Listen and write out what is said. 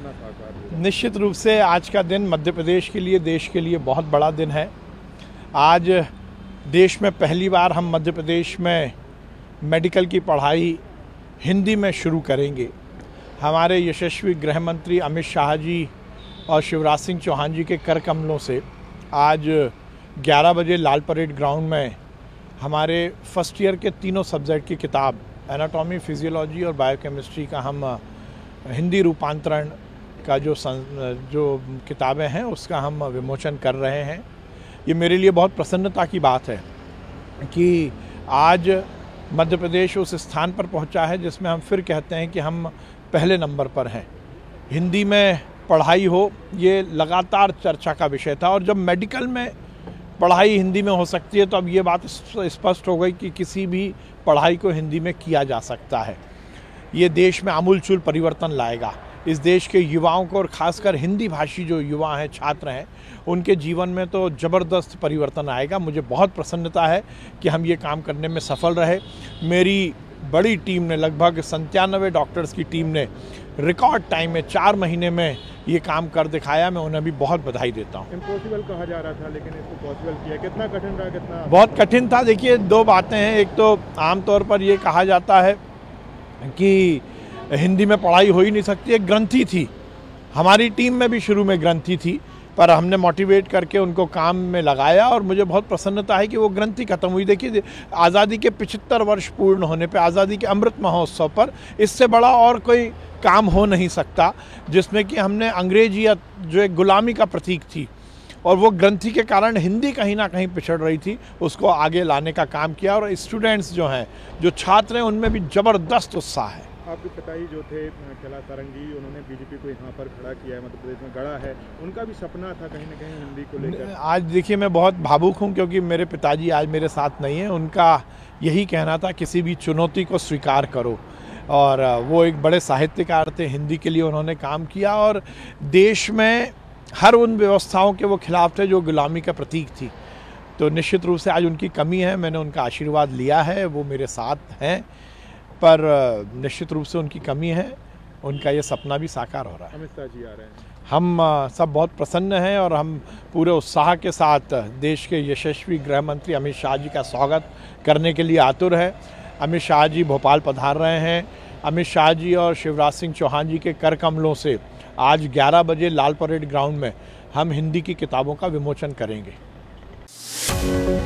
सपना साकार हुआ? निश्चित रूप से आज का दिन मध्य प्रदेश के लिए, देश के लिए बहुत बड़ा दिन है। आज देश में पहली बार हम मध्य प्रदेश में मेडिकल की पढ़ाई हिंदी में शुरू करेंगे। हमारे यशस्वी गृह मंत्री अमित शाह जी और शिवराज सिंह चौहान जी के कर कमलों से आज 11 बजे लाल परेड ग्राउंड में हमारे फर्स्ट ईयर के तीनों सब्जेक्ट की किताब एनाटॉमी, फिजियोलॉजी और बायोकेमिस्ट्री का हम हिंदी रूपांतरण का जो किताबें हैं उसका हम विमोचन कर रहे हैं। ये मेरे लिए बहुत प्रसन्नता की बात है कि आज मध्य प्रदेश उस स्थान पर पहुंचा है जिसमें हम फिर कहते हैं कि हम पहले नंबर पर हैं। हिंदी में पढ़ाई हो, ये लगातार चर्चा का विषय था और जब मेडिकल में पढ़ाई हिंदी में हो सकती है तो अब ये बात स्पष्ट हो गई कि किसी भी पढ़ाई को हिंदी में किया जा सकता है। ये देश में आमूलचूल परिवर्तन लाएगा। इस देश के युवाओं को और ख़ासकर हिंदी भाषी जो युवा हैं, छात्र हैं, उनके जीवन में तो ज़बरदस्त परिवर्तन आएगा। मुझे बहुत प्रसन्नता है कि हम ये काम करने में सफल रहे। मेरी बड़ी टीम ने, लगभग 97 डॉक्टर्स की टीम ने रिकॉर्ड टाइम में 4 महीने में ये काम कर दिखाया। मैं उन्हें भी बहुत बधाई देता हूँ। इम्पॉसिबल कहा जा रहा था लेकिन इसको पॉसिबल किया। कितना कठिन रहा? कितना? बहुत कठिन था। देखिए, 2 बातें हैं। एक तो आमतौर पर ये कहा जाता है कि हिंदी में पढ़ाई हो ही नहीं सकती। एक ग्रंथि थी, हमारी टीम में भी शुरू में ग्रंथि थी, पर हमने मोटिवेट करके उनको काम में लगाया और मुझे बहुत प्रसन्नता है कि वो ग्रंथि खत्म हुई। देखिए, आज़ादी के 75 वर्ष पूर्ण होने पे, आज़ादी के अमृत महोत्सव पर इससे बड़ा और कोई काम हो नहीं सकता जिसमें कि हमने अंग्रेजियत जो एक गुलामी का प्रतीक थी और वो ग्रंथि के कारण हिंदी कहीं ना कहीं पिछड़ रही थी, उसको आगे लाने का काम किया। और स्टूडेंट्स जो हैं, जो छात्र हैं, उनमें भी ज़बरदस्त उत्साह है। आपके पिताजी जो थे चला सारंगी, उन्होंने बीजेपी को यहाँ पर खड़ा किया है, मध्य प्रदेश में गढ़ा है। उनका भी सपना था कहीं ना कहीं हिंदी को लेकर। आज देखिए, मैं बहुत भावुक हूँ क्योंकि मेरे पिताजी आज मेरे साथ नहीं हैं। उनका यही कहना था, किसी भी चुनौती को स्वीकार करो। और वो एक बड़े साहित्यकार थे, हिंदी के लिए उन्होंने काम किया और देश में हर उन व्यवस्थाओं के वो खिलाफ थे जो गुलामी का प्रतीक थी। तो निश्चित रूप से आज उनकी कमी है। मैंने उनका आशीर्वाद लिया है, वो मेरे साथ हैं, पर निश्चित रूप से उनकी कमी है। उनका ये सपना भी साकार हो रहा है। अमित शाह जी आ रहे हैं। हम सब बहुत प्रसन्न हैं और हम पूरे उत्साह के साथ देश के यशस्वी गृह मंत्री अमित शाह जी का स्वागत करने के लिए आतुर है। अमित शाह जी भोपाल पधार रहे हैं। अमित शाह जी और शिवराज सिंह चौहान जी के कर कमलों से आज 11 बजे लाल परेड ग्राउंड में हम हिंदी की किताबों का विमोचन करेंगे।